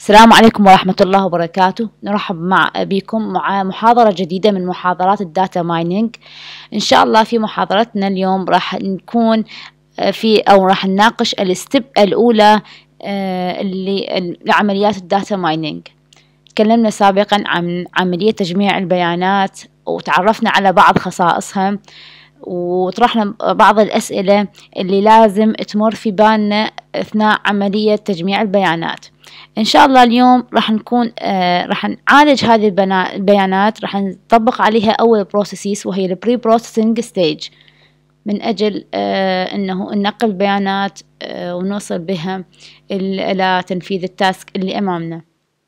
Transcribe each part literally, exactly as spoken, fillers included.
السلام عليكم ورحمة الله وبركاته. نرحب مع بكم مع محاضرة جديدة من محاضرات الداتا مايننج. إن شاء الله في محاضرتنا اليوم راح نكون في أو راح نناقش الستيب الأولى اللي لعمليات الداتا مايننج. تكلمنا سابقا عن عملية تجميع البيانات وتعرفنا على بعض خصائصها، وطرحنا بعض الأسئلة اللي لازم تمر في بالنا أثناء عملية تجميع البيانات. إن شاء الله اليوم راح نكون آه راح نعالج هذه البيانات، راح نطبق عليها أول بروسيسز وهي البري بروسيسنج ستيج، من أجل آه أنه ننقل بيانات آه ونوصل بها إلى تنفيذ التاسك اللي أمامنا.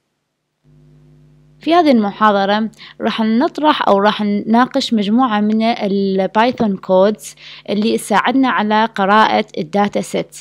في هذه المحاضرة راح نطرح أو راح نناقش مجموعة من البايثون كودز اللي تساعدنا على قراءة الداتا سيت.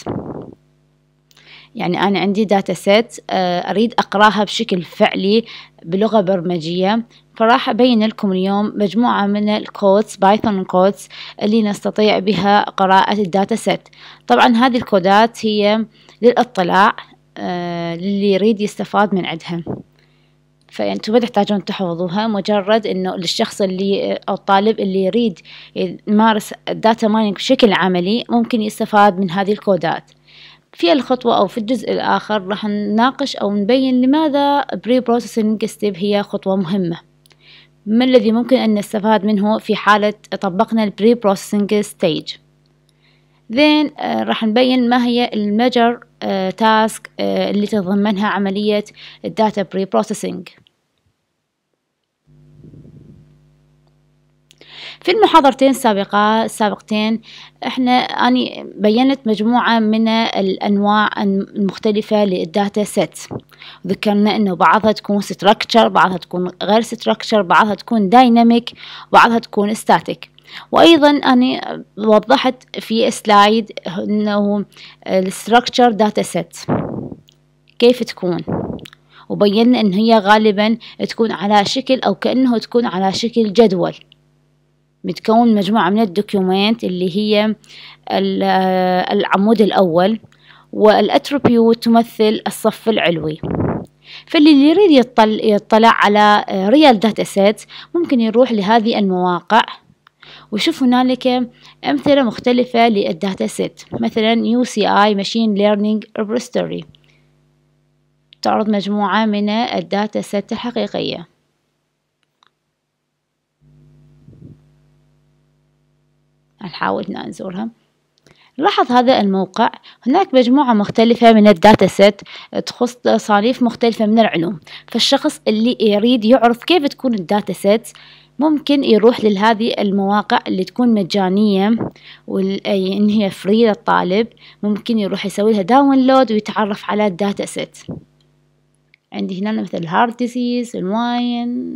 يعني أنا عندي داتا سيت أريد أقراها بشكل فعلي بلغة برمجية، فراح أبين لكم اليوم مجموعة من الكودز بايثون كودز اللي نستطيع بها قراءة الداتا سيت. طبعا هذه الكودات هي للإطلاع للي يريد يستفاد من عندها، فأنتم ما تحتاجون تحفظوها، مجرد إنه للشخص اللي أو الطالب اللي يريد يمارس الداتا مايننج بشكل عملي ممكن يستفاد من هذه الكودات. في الخطوة أو في الجزء الآخر راح نناقش أو نبين لماذا بري بروسيسنج ستيب هي خطوة مهمة، ما الذي ممكن أن نستفاد منه في حالة طبقنا البري بروسيسنج ستيج. ذين آه راح نبين ما هي الميجر آه تاسك آه اللي تتضمنها عملية الداتا بري بروسيسنج. في المحاضرتين السابقة السابقتين احنا أني بينت مجموعة من الأنواع المختلفة للداتا سيت، ذكرنا إنه بعضها تكون ستراكشر، بعضها تكون غير ستراكشر، بعضها تكون دايناميك، بعضها تكون ستاتيك. وأيضا أنا وضحت في سلايد إنه الستراكشر داتا سيت كيف تكون، وبينا إن هي غالبا تكون على شكل أو كأنه تكون على شكل جدول متكون مجموعة من الدوكيومنت اللي هي العمود الأول، والاتريبيوت تمثل الصف العلوي. فاللي يريد يطلع, يطلع على ريال داتا سيت ممكن يروح لهذه المواقع ويشوف هنالك أمثلة مختلفة للداتا سيت، مثلا يو سي آي Machine Learning Repository تعرض مجموعة من الداتا سيت الحقيقية. نحاول نزورها. لاحظ هذا الموقع هناك مجموعة مختلفة من الداتا سيت تخص تصانيف مختلفة من العلوم، فالشخص اللي يريد يعرف كيف تكون الداتا سيت ممكن يروح لهذه المواقع اللي تكون مجانية أي إن هي فري للطالب، ممكن يروح يسوي لها داونلود ويتعرف على الداتا سيت. عندي هنا مثل الهارت ديزيز، الواين،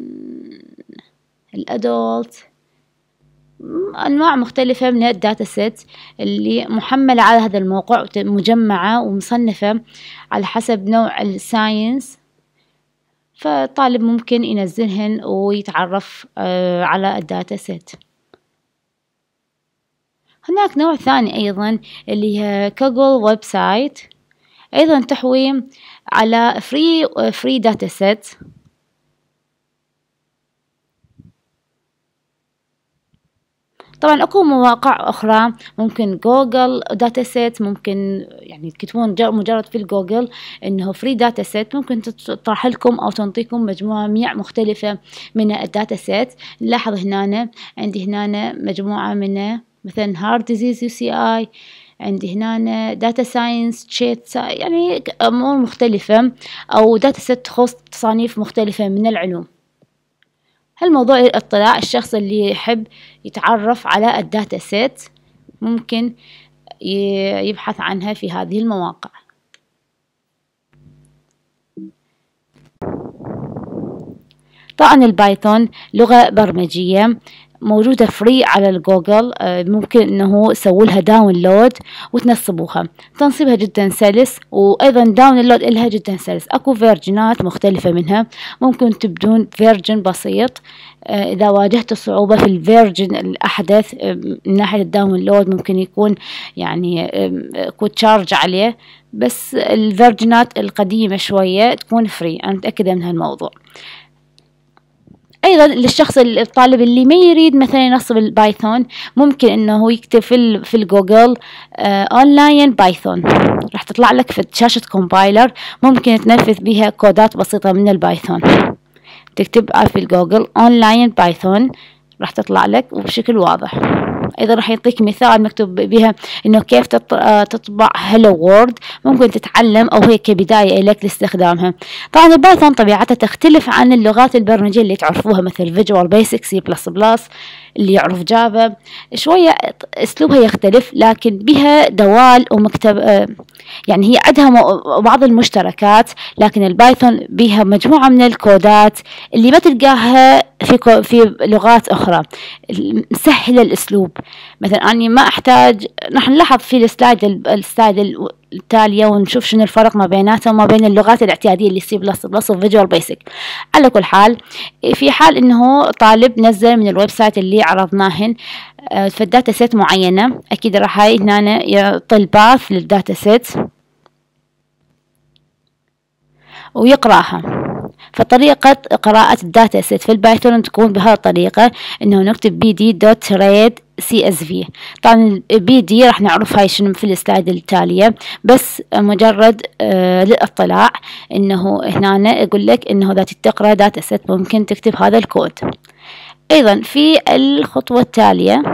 الأدولت، أنواع مختلفة من الداتا سيت اللي محملة على هذا الموقع مجمعة ومصنفة على حسب نوع الساينس، فالطالب ممكن ينزلهن ويتعرف على الداتا سيت. هناك نوع ثاني أيضا اللي هي جوجل ويب سايت، أيضا تحوي على فري فري داتا سيت. طبعا اكو مواقع اخرى ممكن جوجل داتا سيت، ممكن يعني تكتبون مجرد في الجوجل انه فري داتا سيت، ممكن تطرح لكم او تنطيكم مجموعة مختلفة من الداتا سيت. نلاحظ هنا عندي هنا مجموعة من مثلا هارت ديزيز يو سي اي، عندي هنا داتا ساينس تشيت، يعني امور مختلفة او داتا سيت تخص تصانيف مختلفة من العلوم. هالموضوع للاطلاع، الشخص اللي يحب يتعرف على الداتا سيت ممكن يبحث عنها في هذه المواقع. طبعا البايثون لغة برمجية موجودة فري على الجوجل، ممكن انه تسووا لها داونلود وتنصبوها. تنصيبها جدا سلس، وايضا داونلود لها جدا سلس. اكو فيرجنات مختلفة منها، ممكن تبدون فيرجن بسيط. اذا واجهت صعوبة في الفيرجن الاحدث من ناحية الداونلود ممكن يكون يعني اكو تشارج عليه، بس الفيرجنات القديمة شوية تكون فري، انا متأكدة من هالموضوع. ايضا للشخص الطالب اللي ما يريد مثلا ينصب البايثون، ممكن انه يكتب في في الجوجل اونلاين بايثون، راح تطلع لك في شاشة كومبايلر ممكن تنفذ بها كودات بسيطة من البايثون. تكتب في الجوجل اونلاين بايثون راح تطلع لك وبشكل واضح. ايضا راح يعطيك مثال مكتوب بها انه كيف تطبع هلو وورد، ممكن تتعلم او هي كبداية لك لاستخدامها. طبعا البايثون طبيعتها تختلف عن اللغات البرمجية اللي تعرفوها مثل فيجوال بيسك، سي بلس بلس، اللي يعرف جافا شوية اسلوبها يختلف، لكن بها دوال ومكتب، يعني هي عندها بعض المشتركات، لكن البايثون بها مجموعة من الكودات اللي ما تلقاها في في لغات أخرى، مسهلة الأسلوب. مثلا أنا ما أحتاج، نحن نلاحظ في السلايد السلايد التالية ونشوف شنو الفرق ما بيناتها وما بين اللغات الاعتيادية اللي سي بلس بلس وفيجوال بيسك. على كل حال، في حال إنه طالب نزل من الويب سايت اللي عرضناهن في الداتا سيت معينة، أكيد راح هاي هنا يعطي الباث للداتا سيت ويقرأها. فطريقة قراءة الداتا سيت في البايثون تكون بهذه الطريقة، انه نكتب بي دي دوت ريد سي اس في. طبعا بي دي راح نعرف هاي شنو في السلايد التالية، بس مجرد آه للاطلاع انه هنا يقول لك انه اذا تقرأ داتا سيت ممكن تكتب هذا الكود. ايضا في الخطوة التالية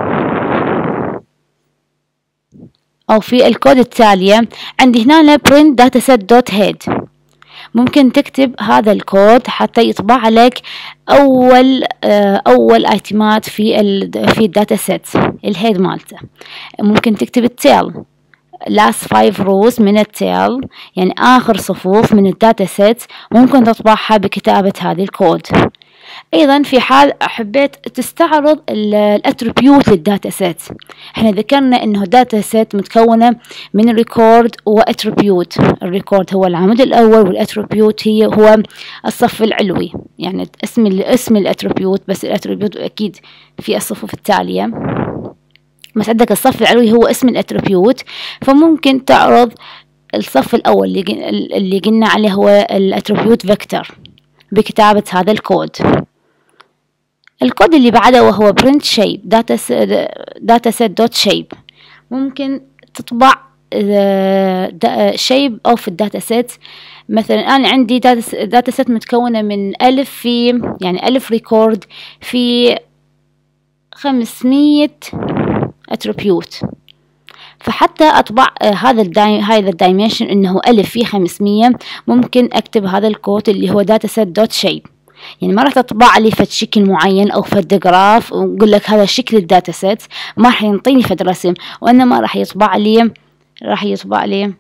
او في الكود التالية عندي هنا print dataset.head، ممكن تكتب هذا الكود حتى يطبع لك اول اول ايتمات في ال في الداتا سيت الهيد مالته. ممكن تكتب التيل last five rows من التيل، يعني اخر صفوف من الداتا سيت ممكن تطبعها بكتابة هذه الكود. ايضا في حال حبيت تستعرض الاتريبيوت للداتا سيت، احنا ذكرنا انه داتا سيت متكونه من ريكورد واتريبيوت. الريكورد هو العمود الاول، والاتريبيوت هي هو الصف العلوي، يعني اسم اسم الاتريبيوت، بس الاتريبيوت اكيد في الصفوف التاليه، بس عندك الصف العلوي هو اسم الاتريبيوت. فممكن تعرض الصف الاول اللي اللي قلنا عليه هو الاتريبيوت فيكتور بكتابه هذا الكود. الكود اللي بعده وهو print shape dataset.shape، ممكن تطبع shape أو في الداتا سيت. مثلا أنا عندي داتا سيت متكونة من ألف في يعني ألف ريكورد في خمسمية attribute، فحتى أطبع هذا الداي هذا الدايمنشن إنه ألف في خمسمية، ممكن أكتب هذا الكود اللي هو dataset.shape. يعني ما راح تطبع لي فد شكل معين او فد جراف ويقول لك هذا شكل الداتا سيت، ما راح ينطيني فد رسم، وانما راح يطبع لي راح يطبع لي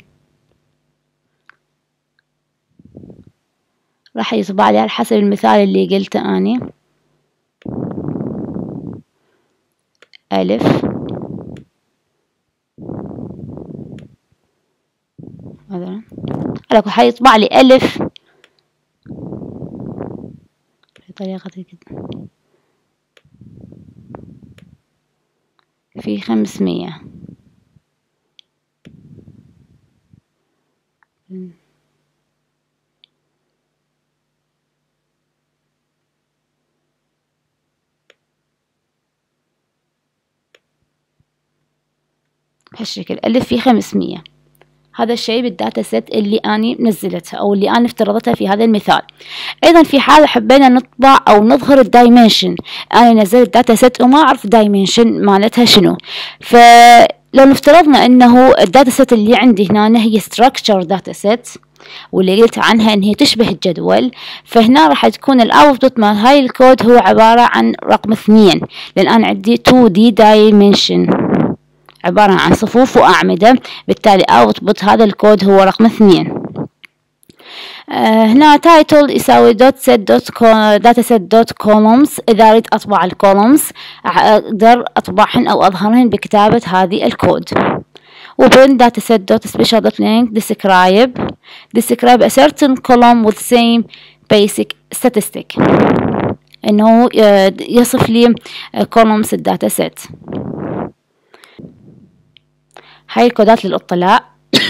راح يطبع لي على حسب المثال اللي قلته اني الف مثلا، على حيطبع لي الف بطريقة كده في خمسمية. بهالشكل ألف في خمسمية. هذا الشيء بالداتا سيت اللي أنا نزلتها أو اللي أنا افترضتها في هذا المثال. أيضا في حال حبينا نطبع أو نظهر الدايمنشن، أنا نزلت داتا سيت وما أعرف دايمنشن مالتها شنو، فلو نفترضنا أنه الداتا سيت اللي عندي هنا هي structure داتا سيت واللي قلت عنها أن هي تشبه الجدول، فهنا راح تكون الأوتبوت مال هاي الكود هو عبارة عن رقم اثنين، لأن أنا عندي تو دي dimension عبارة عن صفوف وأعمدة، بالتالي أوتبوت هذا الكود هو رقم اثنين. آه هنا title يساوي dot set dot dataset dot columns. إذا أريد أطبع الكولومز أقدر أطبعهن أو أظهرهن بكتابة هذه الكود. وبين dataset dot special dot link describe describe a certain column with same basic statistic. إنه يصف لي columns الداتا سيت. هاي الكودات للإطلاع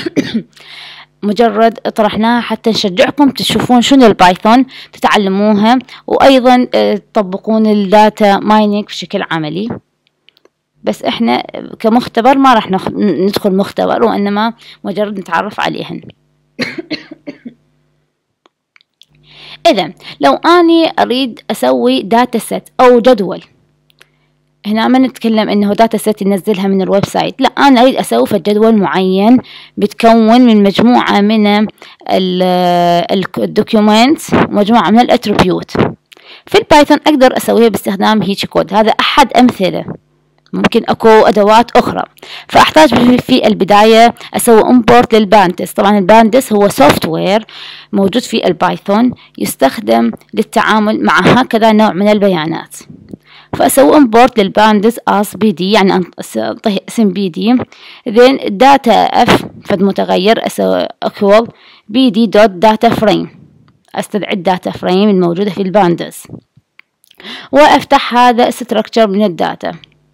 مجرد طرحناها حتى نشجعكم تشوفون شنو البايثون، تتعلموها، وأيضا تطبقون الداتا مايننج بشكل عملي. بس احنا كمختبر ما راح ندخل مختبر، وإنما مجرد نتعرف عليهن. إذا لو أني أريد أسوي داتا سيت أو جدول، هنا ما نتكلم إنه داتا سيت ينزلها من الويب سايت، لا، أنا أريد أسوي في جدول معين بتكون من مجموعة من الدوكيومنت ومجموعة من الاتريبيوت. في البايثون أقدر أسويها باستخدام هيك كود. هذا أحد أمثلة، ممكن أكو أدوات أخرى. فأحتاج في البداية أسوي import للباندس. طبعا الباندس هو سوفت وير موجود في البايثون يستخدم للتعامل مع هكذا نوع من البيانات. فأسوي import للباندس as bd، يعني أنطيه اسم bd. then data f فد متغير أسوي equal bd dot data frame، أستدعي الداتا فريم الموجودة في الباندس، وأفتح هذا structure من الداتا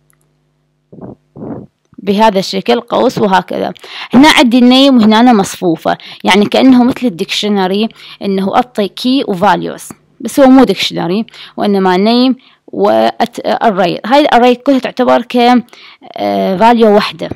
بهذا الشكل، قوس وهكذا. هنا عندي النيم وهنا أنا مصفوفة، يعني كأنه مثل الديكشنري، إنه أعطي كي وفاليوز، بس هو مو ديكشنري وإنما نيم والأري. هاي الأري كلها تعتبر ك فاليو واحدة،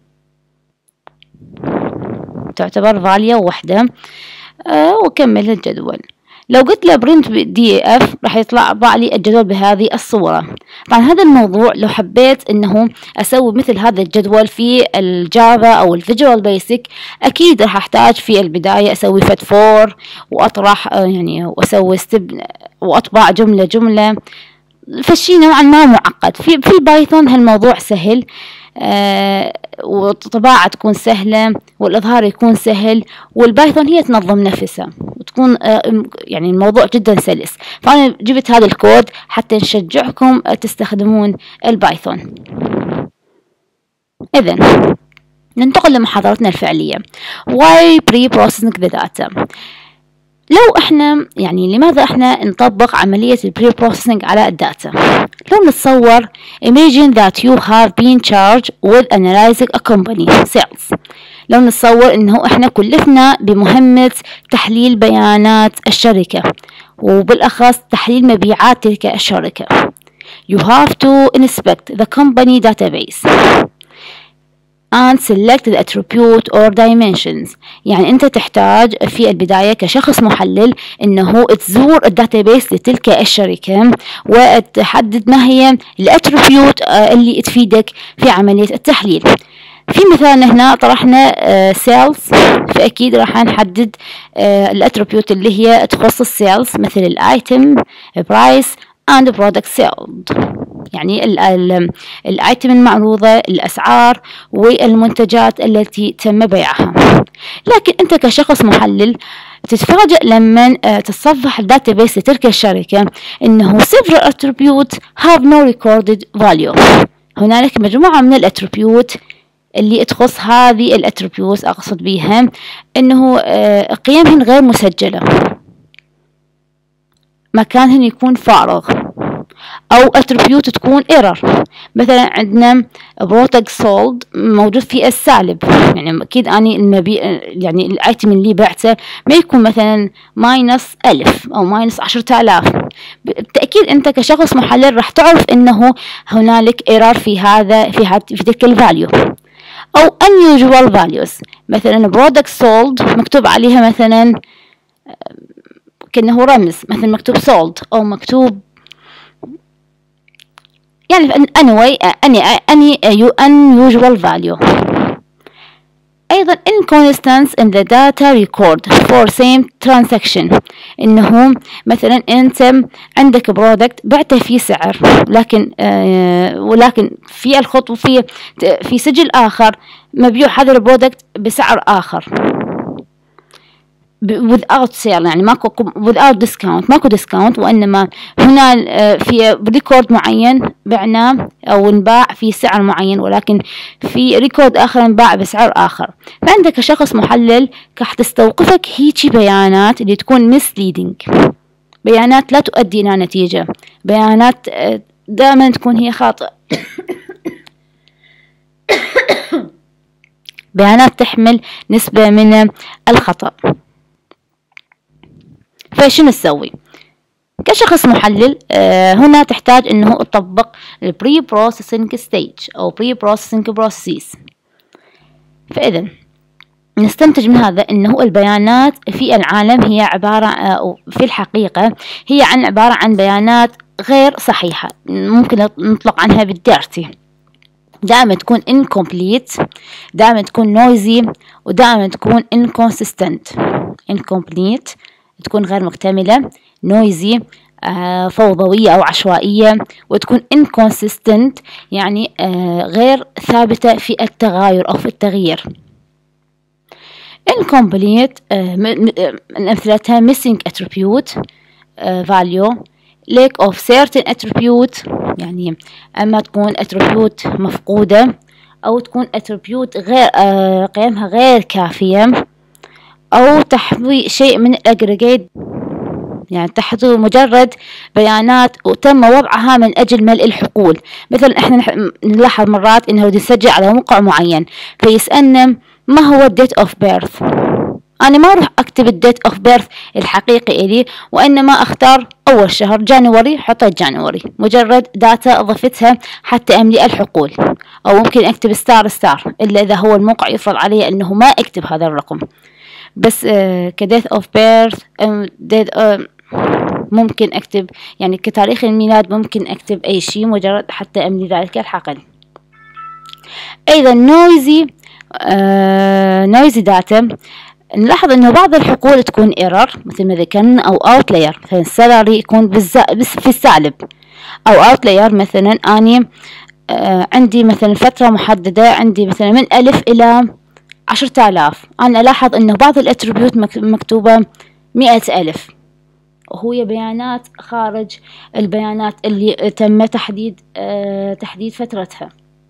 تعتبر فاليو واحدة. أه وكمل الجدول. لو قلت له برنت دي اف راح يطلع باع لي الجدول بهذه الصورة. طبعا هذا الموضوع لو حبيت انه اسوي مثل هذا الجدول في الجافا او الفيجوال بيسك، اكيد راح احتاج في البداية اسوي فت فور واطرح يعني واسوي ستيب واطبع جملة جملة، فالشي نوعا ما معقد. في في البايثون هالموضوع سهل، آه والطباعة تكون سهلة والإظهار يكون سهل، والبايثون هي تنظم نفسها وتكون آه يعني الموضوع جدا سلس. فأنا جبت هذا الكود حتى نشجعكم تستخدمون البايثون. إذن ننتقل لمحاضرتنا الفعلية. Why pre-processing the data؟ لو احنا يعني لماذا احنا نطبق عملية البري بروسيسنج على الداتا؟ لو نتصور imagine that you have been charged with analyzing a company sales. لو نتصور انه احنا كلفنا بمهمة تحليل بيانات الشركة، وبالاخص تحليل مبيعات تلك الشركة. You have to inspect the company database and select the attribute or dimensions. يعني أنت تحتاج في البداية كشخص محلل إنه تزور الداتابيس لتلك الشركة وتحدد ما هي الاتريبيوت اللي تفيدك في عملية التحليل. في مثالنا هنا طرحنا سيلز، فأكيد راح نحدد الاتريبيوت اللي هي تخص السيلز، مثل الايتم، برايس and product sold، يعني الايتم المعروضة، الأسعار والمنتجات التي تم بيعها. لكن أنت كشخص محلل تتفاجأ لما تتصفح الداتابيس لتلك الشركة إنه several attributes have no recorded value. هنالك مجموعة من الاتريبيوت اللي تخص هذه الاتريبيوت، أقصد بها إنه قيمهن غير مسجلة، مكانهن يكون فارغ، أو attribute تكون error. مثلا عندنا product sold موجود في السالب، يعني أكيد أني المبيع يعني الأيتم اللي بعته ما يكون مثلا ماينس ألف أو ماينس عشرة آلاف. بالتأكيد أنت كشخص محلل راح تعرف إنه هنالك error في هذا في هذا في تلك الفاليو. أو unusual values، مثلا product sold مكتوب عليها مثلا كأنه رمز، مثلا مكتوب sold أو مكتوب يعني anyway any any unusual value. أيضا inconsistency in the data record for same transaction، إنه مثلا أنت عندك برودكت بعته في سعر، لكن آه ولكن في الخط وفي في سجل آخر مبيوع هذا البرودكت بسعر آخر. without sale، يعني ماكو without discount، ماكو discount، وإنما هنا في ريكورد معين بعناه أو انباع في سعر معين، ولكن في ريكورد آخر انباع بسعر آخر. فأنت كشخص محلل راح تستوقفك هيجي بيانات اللي تكون misleading، بيانات لا تؤدي إلى نتيجة، بيانات دائما تكون هي خاطئة، بيانات تحمل نسبة من الخطأ. فشنو نسوي كشخص محلل؟ آه هنا تحتاج انه تطبق ال pre-processing stage او pre-processing processes. فإذا نستنتج من هذا انه البيانات في العالم هي عبارة آه في الحقيقة هي عن عبارة عن بيانات غير صحيحة، ممكن نطلق عنها بالديرتي. دائما تكون incomplete، دائما تكون noisy، ودائما تكون inconsistent. incomplete تكون غير مكتملة، noisy آه فوضوية أو عشوائية، وتكون inconsistent يعني آه غير ثابتة في التغاير أو في التغيير. incomplete آه من أمثلتها missing attribute آه value، lack of certain attribute، يعني أما تكون attribute مفقودة أو تكون attribute غير آه قيمها غير كافية، أو تحوي شيء من الأجريجيت، يعني تحته مجرد بيانات وتم وضعها من أجل ملء الحقول. مثلا إحنا نلاحظ مرات إنه يسجل على موقع معين فيسألنا ما هو date of birth، أنا ما أروح أكتب الديت أوف بيرث الحقيقي إلي، وإنما أختار أول شهر جانوري، حطيت جانوري، مجرد داتا أضفتها حتى أملي الحقول. أو ممكن أكتب ستار ستار إلا إذا هو الموقع يفرض علي أنه ما أكتب هذا الرقم. بس آه كديت أوف بيرث آه ممكن أكتب يعني كتاريخ الميلاد، ممكن أكتب أي شيء مجرد حتى أملي ذلك الحقل. أيضا نويزي آه نويزي داتا، نلاحظ انه بعض الحقول تكون ايرور مثل ما ذكرنا، او اوتلاير، مثلا السالري يكون بالز... في السالب، او اوتلاير مثلا اني آه عندي مثلا فترة محددة، عندي مثلا من الف الى عشرة آلاف، انا الاحظ انه بعض الاتريبيوت مكتوبة مئة الف، وهي بيانات خارج البيانات اللي تم تحديد آه تحديد فترتها.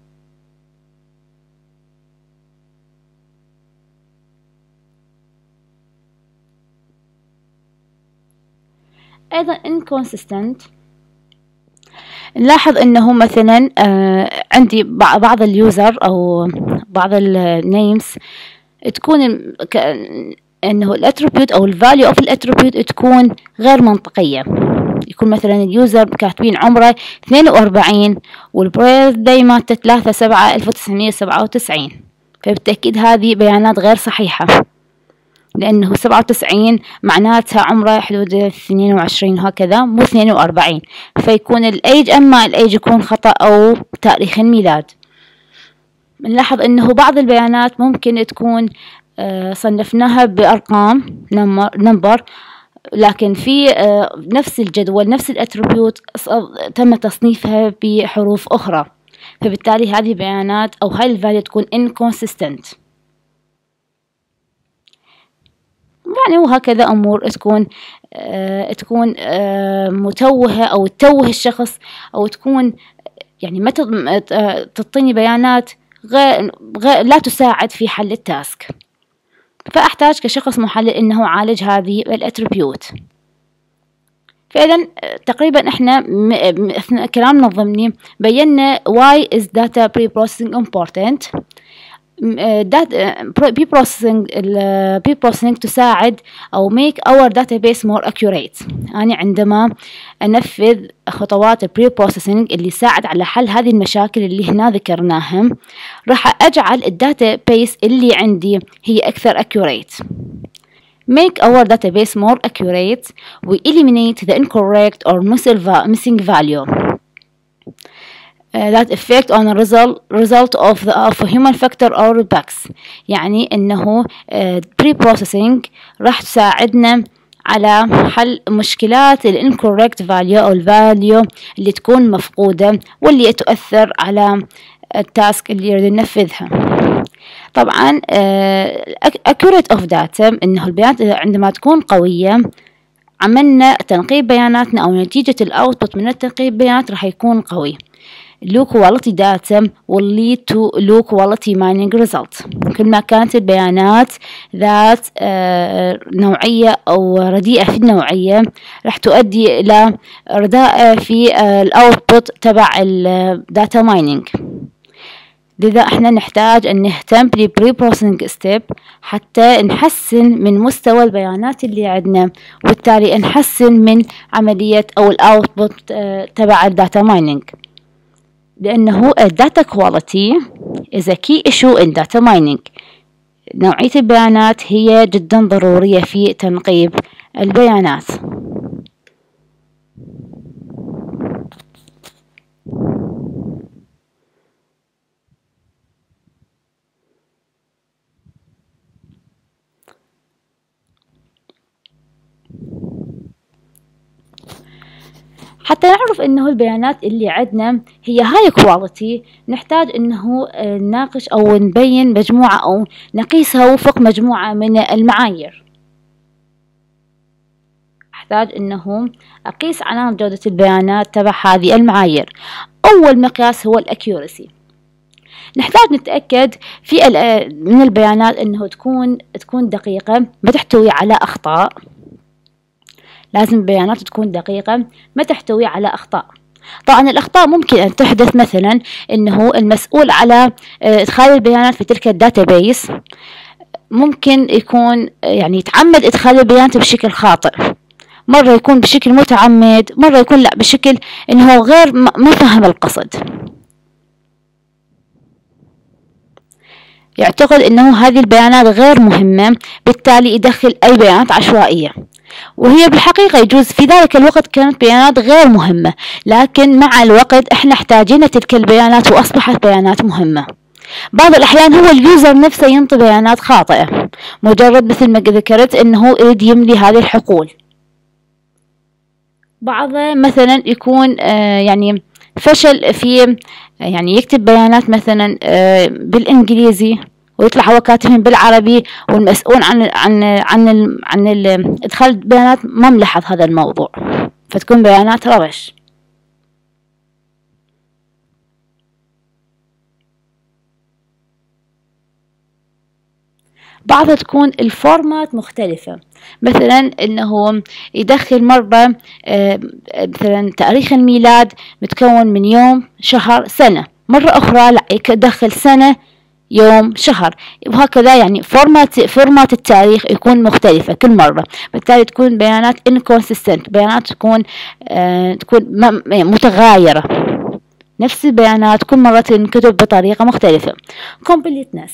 أيضا inconsistent، نلاحظ أنه مثلا آه عندي بعض اليوزر أو بعض النيمز تكون أنه الاتريبيوت أو الفاليو أوف الاتريبيوت تكون غير منطقية. يكون مثلا اليوزر كاتبين عمره اثنين وأربعين والبيرث داي مالته ثلاثة سبعة ألف وتسعمية وسبعة وتسعين، فبالتأكيد هذه بيانات غير صحيحة، لأنه سبعة وتسعين معناتها عمره حدود اثنين وعشرين هكذا، مو اثنين وأربعين، فيكون الأيج أما الأيج يكون خطأ أو تاريخ الميلاد. نلاحظ أنه بعض البيانات ممكن تكون صنفناها بأرقام نمبر، لكن في نفس الجدول نفس الاتريبيوت تم تصنيفها بحروف أخرى، فبالتالي هذه بيانات أو هاي الفاليو تكون inconsistent. يعني وهكذا أمور تكون آه تكون آه متوهة أو تتوه الشخص، أو تكون يعني ما تعطيني بيانات غير غير لا تساعد في حل التاسك. فأحتاج كشخص محلل إنه عالج هذه الاتريبيوت. فإذا تقريبا إحنا أثناء كلامنا الضمني بينا why is data pre-processing important. pre-processing pre-processing تساعد أو make our database more accurate. أنا عندما أنفذ خطوات ال pre-processing اللي يساعد على حل هذه المشاكل اللي هنا ذكرناها، راح أجعل الداتابيس اللي عندي هي أكثر accurate. Make our database more accurate. We eliminate the incorrect or missing value that affect on a result result of the of a human factor or bugs. يعني إنه pre-processing راح تساعدنا على حل مشكلات ال incorrect value أو الفاليو اللي تكون مفقودة واللي تؤثر على التاسك اللي يريد ننفذها. طبعا accurate of data إنه البيانات عندما تكون قوية، عملنا تنقيب بياناتنا أو نتيجة الأوتبوت من التنقيب بيانات راح يكون قوي. low quality data will lead to low quality mining result. كل ما كانت البيانات ذات نوعية أو رديئة في النوعية راح تؤدي إلى رداءة في الأوتبوت تبع الداتا مايننج. لذا احنا نحتاج ان نهتم بالبري بروسيسنج ستيب حتى نحسن من مستوى البيانات اللي عندنا، وبالتالي نحسن من عملية او الاوتبوت تبع الداتا مايننج، لانه الداتا كواليتي is a key issue in data mining. نوعية البيانات هي جدا ضرورية في تنقيب البيانات. حتى نعرف انه البيانات اللي عندنا هي هاي كواليتي، نحتاج انه نناقش او نبين مجموعة او نقيسها وفق مجموعة من المعايير. احتاج انه اقيس علامة جودة البيانات تبع هذه المعايير. اول مقياس هو الاكيورسي. نحتاج نتأكد في من البيانات انه تكون تكون دقيقة، ما تحتوي على اخطاء. لازم البيانات تكون دقيقة ما تحتوي على أخطاء. طبعا الأخطاء ممكن أن تحدث مثلا أنه المسؤول على إدخال البيانات في تلك الداتابيس ممكن يكون يعني يتعمد إدخال البيانات بشكل خاطئ، مرة يكون بشكل متعمد، مرة يكون لا بشكل أنه غير ما فهم القصد. يعتقد أنه هذه البيانات غير مهمة، بالتالي يدخل أي بيانات عشوائية، وهي بالحقيقة يجوز في ذلك الوقت كانت بيانات غير مهمة، لكن مع الوقت احنا احتاجين تلك البيانات وأصبحت بيانات مهمة. بعض الأحيان هو اليوزر نفسه ينطي بيانات خاطئة، مجرد مثل ما ذكرت انه يريد يملي هذه الحقول. بعضه مثلا يكون آه يعني فشل في يعني يكتب بيانات مثلا آه بالإنجليزي ويطلع هو كاتبهم بالعربي، والمسؤول عن عن عن ال عن ال ادخال البيانات ما ملاحظ هذا الموضوع، فتكون بيانات ربش. بعضها تكون الفورمات مختلفة، مثلا انه يدخل مرة مثلا تاريخ الميلاد متكون من يوم شهر سنة، مرة اخرى لا يدخل سنة يوم شهر، وهكذا يعني فورمات فورمات التاريخ يكون مختلفة كل مرة، بالتالي تكون بيانات inconsistent، بيانات تكون آه تكون متغايرة، نفس البيانات كل مرة تنكتب بطريقة مختلفة. completeness،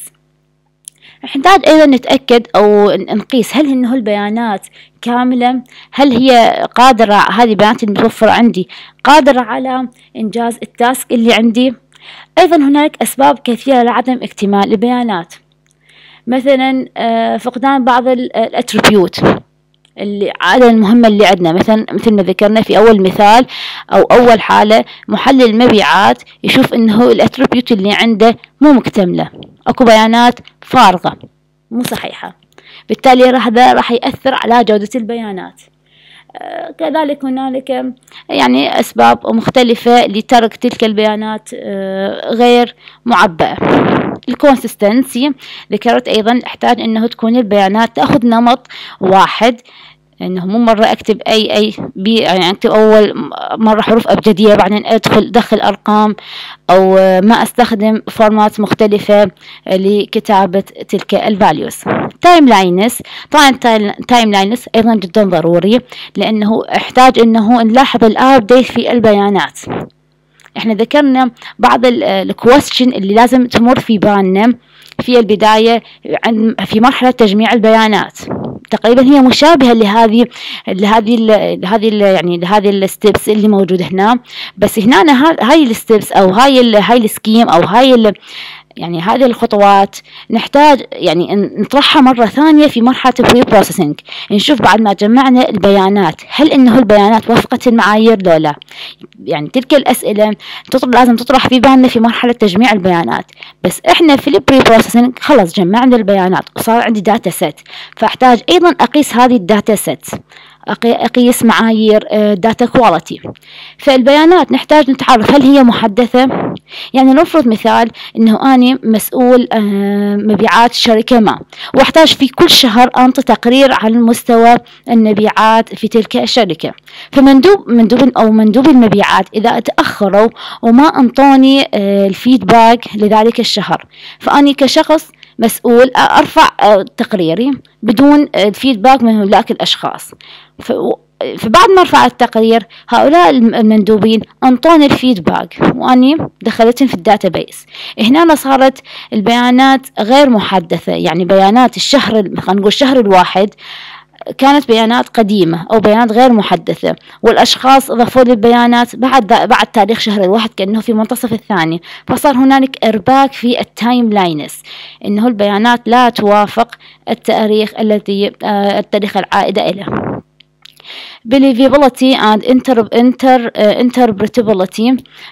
نحتاج أيضا نتأكد أو نقيس هل إنه البيانات كاملة، هل هي قادرة، هذه البيانات المتوفرة عندي قادرة على إنجاز التاسك اللي عندي. أيضا هناك أسباب كثيرة لعدم اكتمال البيانات، مثلا فقدان بعض الاتريبيوت اللي عادة المهمة اللي عندنا، مثلا مثل ما ذكرنا في أول مثال أو أول حالة، محلل المبيعات يشوف إنه الاتريبيوت اللي عنده مو مكتملة، أكو بيانات فارغة مو صحيحة، بالتالي هذا راح يأثر على جودة البيانات. كذلك هنالك يعني أسباب مختلفة لترك تلك البيانات غير معبأة. الكونسستنسي ذكرت أيضا، احتاج أنه تكون البيانات تأخذ نمط واحد، انه مو مرة اكتب اي اي بي يعني اكتب اول مرة حروف ابجدية بعدين ادخل دخل ارقام، او ما استخدم فورمات مختلفة لكتابة تلك الفاليوز. تايم لاينس، طبعا تايم لاينس ايضا جدا ضروري، لانه احتاج انه نلاحظ الابديت في البيانات. احنا ذكرنا بعض الكويستشن اللي لازم تمر في بالنا في البداية في مرحلة تجميع البيانات، تقريبا هي مشابهة لهذه لهذه لهذه يعني لهذه الستبس اللي موجودة هنا، بس هنا هاي الستبس او هاي هاي السكيم او هاي يعني هذه الخطوات نحتاج يعني نطرحها مرة ثانية في مرحلة البري بروسيسنج، نشوف بعد ما جمعنا البيانات هل إنه البيانات وفقت المعايير لو لا. يعني تلك الأسئلة لازم تطرح في بالنا في مرحلة تجميع البيانات. بس إحنا في البري بروسيسنج خلاص جمعنا البيانات وصار عندي داتا سيت، فأحتاج أيضا أقيس هذه الداتا سيت، أقيس معايير داتا كواليتي. فالبيانات نحتاج نتعرف هل هي محدثة. يعني نفرض مثال إنه أنا مسؤول مبيعات شركة ما، وأحتاج في كل شهر أنطي تقرير عن مستوى المبيعات في تلك الشركة. فمندوب مندوب أو مندوب المبيعات إذا تأخروا وما أنطوني الفيدباك لذلك الشهر، فأني كشخص مسؤول أرفع تقريري بدون الفيدباك من هؤلاء الأشخاص. فبعد ما رفع التقرير هؤلاء المندوبين أنطوني الفيدباك وأني دخلتهم في الداتابيس. هنا صارت البيانات غير محدثة، يعني بيانات الشهر خلينا نقول الشهر الواحد كانت بيانات قديمة أو بيانات غير محدثة، والأشخاص ضافوا لي البيانات بعد بعد تاريخ شهر الواحد كأنه في منتصف الثاني، فصار هنالك إرباك في التايم لاينس، إنه البيانات لا توافق التاريخ الذي آه التاريخ العائدة إليه. believability and inter inter uh, interpretability.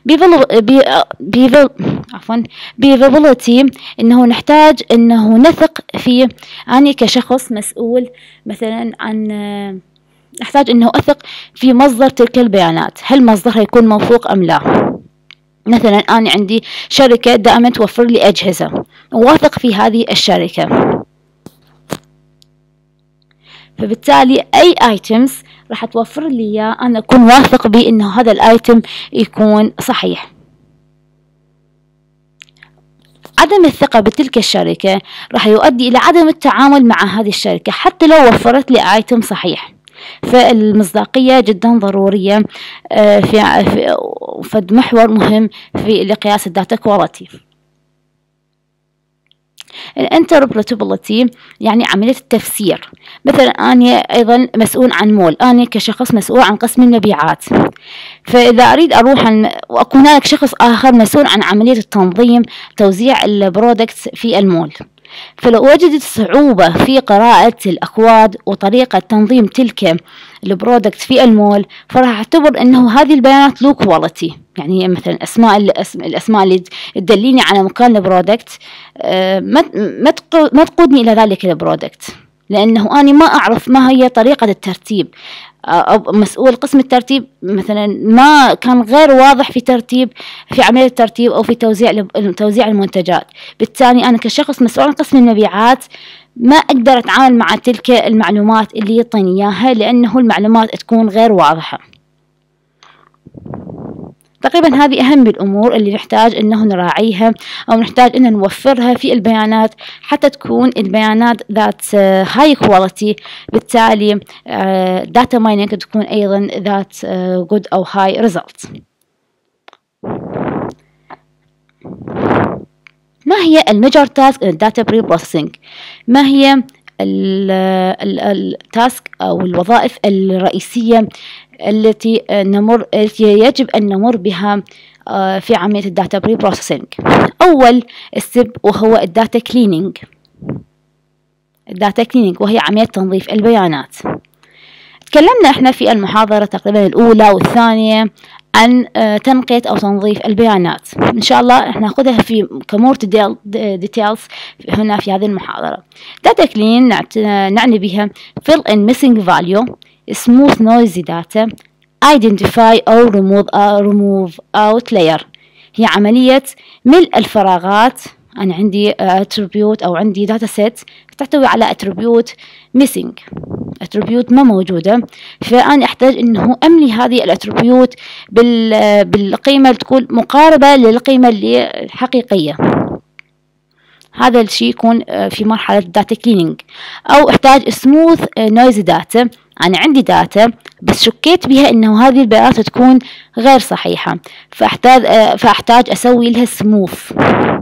عفوا believability إنه نحتاج إنه نثق في، أنا كشخص مسؤول مثلا عن نحتاج إنه أثق في مصدر تلك البيانات، هل مصدرها يكون موثوق أم لا. مثلا أنا عندي شركة دائما توفر لي أجهزة، وواثق في هذه الشركة، فبالتالي أي ايتمز راح توفر لي إياه أنا أكون واثق بأنه هذا الايتم يكون صحيح. عدم الثقة بتلك الشركة راح يؤدي إلى عدم التعامل مع هذه الشركة حتى لو وفرت لي ايتم صحيح. فالمصداقية جدا ضرورية في في محور مهم في لقياس الداتا كواليتي. الانتربريتابيلتي يعني عملية التفسير. مثلا أنا أيضا مسؤول عن مول، أنا كشخص مسؤول عن قسم المبيعات، فإذا أريد أروح عن وأكون هناك شخص آخر مسؤول عن عملية التنظيم توزيع البرودكتس في المول، فلو وجدت صعوبة في قراءة الأكواد وطريقة تنظيم تلك البرودكت في المول، فراح أعتبر أنه هذه البيانات لو كواليتي. يعني مثلا أسماء الأسماء اللي تدليني على مكان البرودكت ما تقودني إلى ذلك البرودكت، لأنه أنا ما أعرف ما هي طريقة الترتيب، أو مسؤول قسم الترتيب مثلا ما كان غير واضح في ترتيب في عملية الترتيب أو في توزيع توزيع المنتجات. بالتالي أنا كشخص مسؤول عن قسم المبيعات ما أقدر أتعامل مع تلك المعلومات اللي يعطيني إياها، لأنه المعلومات تكون غير واضحة. تقريبا هذه أهم الأمور اللي نحتاج إنه نراعيها أو نحتاج إن نوفرها في البيانات حتى تكون البيانات ذات هاي كواليتي. بالتالي داتا مايننج تكون أيضا ذات good أو high result. ما هي الميجر تاسك الداتا بري بروسيسنج؟ ما هي التاسك أو الوظائف الرئيسية التي نمر التي يجب أن نمر بها في عملية الداتا بري بروسيسنج؟ أول ستيب وهو الداتا كليننج. الداتا كليننج وهي عملية تنظيف البيانات. تكلمنا احنا في المحاضرة تقريبا الأولى والثانية عن تنقية أو تنظيف البيانات، إن شاء الله احنا ناخذها في كمور ديتيلز هنا في هذه المحاضرة. داتا كلين نعني بها fill in missing value, smooth noisy data, identify أو remove, uh, remove out layer. هي عملية ملء الفراغات. أنا عندي attribute أو عندي data set تحتوي على attribute missing، attribute ما موجودة، فأنا أحتاج إنه أملي هذه الاتربيوت بالقيمة تكون مقاربة للقيمة الحقيقية. هذا الشيء يكون في مرحلة data cleaning. أو أحتاج smooth noisy data، أنا عندي داتا بس شكيت بها إنه هذه البيانات تكون غير صحيحة، فأحتاج فأحتاج أسوي لها smooth.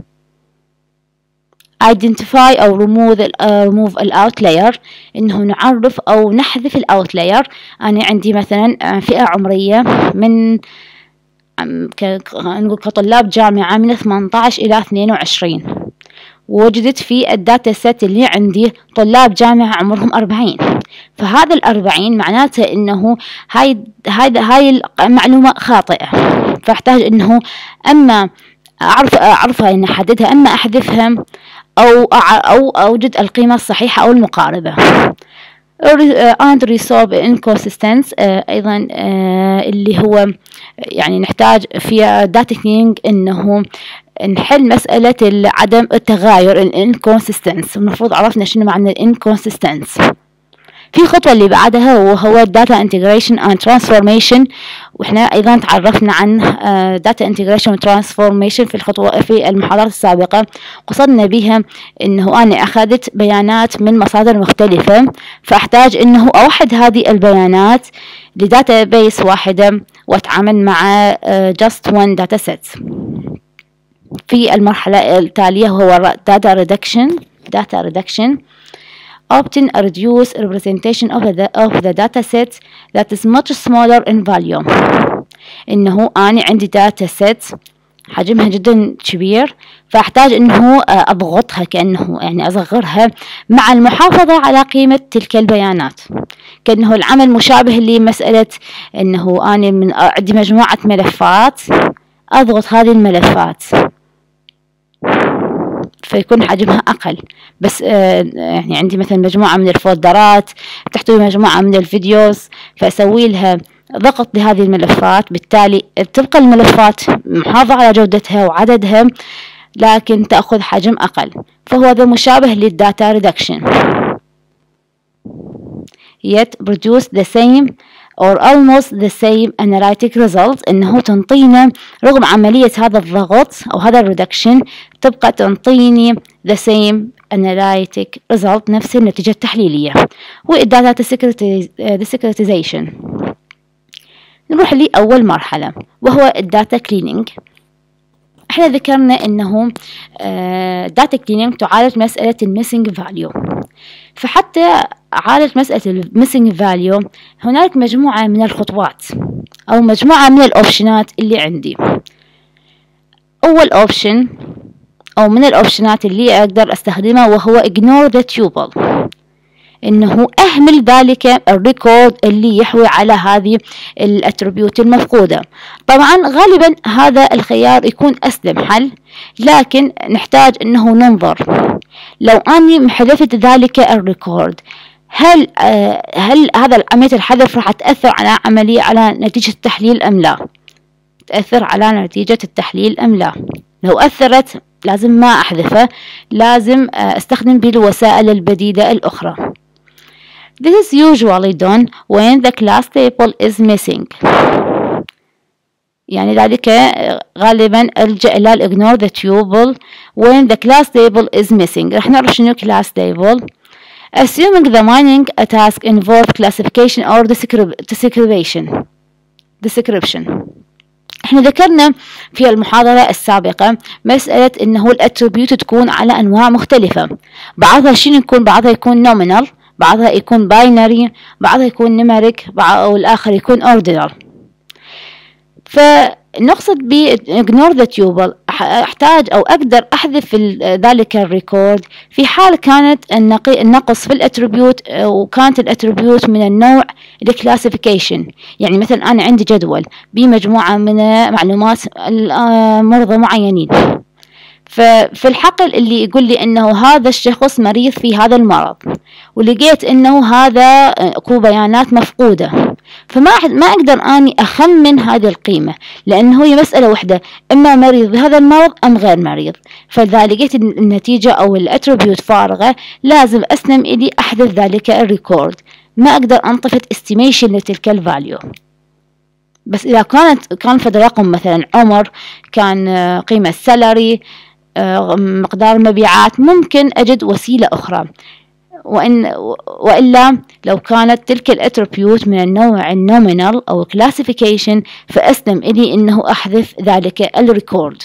identify أو remove remove الأوت لاير، إنه نعرف أو نحذف الأوت لاير. أنا عندي مثلا فئة عمرية من نقول كطلاب جامعة من ثمانية عشر إلى اثنين وعشرين، ووجدت في الداتا سيت اللي عندي طلاب جامعة عمرهم أربعين. فهذا الأربعين معناته إنه هاي هاي هاي المعلومة خاطئة، فأحتاج إنه أما أعرف أعرفها إن أحددها، أما أحذفها أو أو أوجد القيمة الصحيحة أو المقاربة. and resolve inconsistency أيضا اللي هو يعني نحتاج في data cleaning إنه نحل مسألة عدم التغاير ال inconsistency. المفروض عرفنا شنو معنى ال inconsistency. في خطوة اللي بعدها وهو data integration and transformation، وإحنا أيضا تعرفنا عن data integration و transformation في الخطوة في المحاضرات السابقة. قصدنا بها إنه أنا أخذت بيانات من مصادر مختلفة، فأحتاج إنه أوحد هذه البيانات لداتا بيس واحدة وأتعامل مع just one data set. في المرحلة التالية هو data reduction data reduction obtain a reduced representation of the, of the data set that is much smaller in volume. إنه أنا عندي data set حجمها جدا كبير، فأحتاج إنه أضغطها كأنه يعني أصغرها مع المحافظة على قيمة تلك البيانات. كأنه العمل مشابه لمسألة إنه أنا من عندي مجموعة ملفات، أضغط هذه الملفات فيكون حجمها أقل. بس آه يعني عندي مثلا مجموعة من الفولدرات تحتوي مجموعة من الفيديوز، فأسوي لها ضغط لهذه الملفات، بالتالي تبقى الملفات محافظة على جودتها وعددها لكن تأخذ حجم أقل. فهو هذا مشابه للداتا ريدكشن. yet produce the same or almost the same analytic result، إنه تنطينا رغم عملية هذا الضغط أو هذا الريدكشن تبقى تنطيني the same analytic result، نفس النتيجة التحليلية. والداتا desecretization نروح لأول مرحلة وهو الداتا كلينينج. احنا ذكرنا انه داتا كلينينج تعالج مسألة الميسنج فاليو، فحتى عالج مسألة الميسنج فاليو هنالك مجموعة من الخطوات او مجموعة من الاوبشنات اللي عندي. اول اوبشن او من الاوبشنات اللي اقدر استخدمها وهو ignore the tuple، انه اهمل ذلك الريكورد اللي يحوي على هذه الاتريبيوت المفقودة. طبعا غالبا هذا الخيار يكون اسلم حل، لكن نحتاج انه ننظر لو اني محذفت ذلك الريكورد هل آه هل هذا عملية الحذف راح تأثر على عملية على نتيجة التحليل ام لا؟ تأثر على نتيجة التحليل ام لا؟ لو اثرت لازم ما احذفه، لازم آه استخدم بالوسائل البديلة الاخرى. This is usually done when the class table is missing. يعني ذلك غالبا ألجأ إلى ignore the tuple when the class table is missing. رح نعرف شنو class table. Assuming the mining a task involved classification or description. description. احنا ذكرنا في المحاضرة السابقة مسألة انه الاتريبيوت تكون على انواع مختلفة، بعضها شنو يكون، بعضها يكون nominal، بعضها يكون باينري، بعضها يكون نيميريك، والآخر يكون اوردينال. فنقصد ب ignore the tuple احتاج او اقدر احذف ذلك الريكورد في حال كانت النقص في الاتريبيوت وكانت الاتريبيوت من النوع الكلاسيفيكيشن. يعني مثلا انا عندي جدول بمجموعة من معلومات مرضى معينين، ففي الحقل اللي يقول لي انه هذا الشخص مريض في هذا المرض، ولقيت انه هذا اكو بيانات مفقودة، فما ما اقدر اني اخمن هذه القيمة لانه هي مسألة واحدة، اما مريض بهذا المرض ام غير مريض. فاذا لقيت النتيجة او الاتريبيوت فارغة لازم اسلم الي احذف ذلك الريكورد، ما اقدر انطفت استيميشن لتلك الفاليو. بس اذا كانت كان فد رقم مثلا عمر، كان قيمة سالري، مقدار المبيعات، ممكن أجد وسيلة أخرى. وإن وإلا لو كانت تلك الاتريبيوت من النوع النومينال أو كلاسيفيكيشن فأسلم إلي إنه أحذف ذلك الريكورد.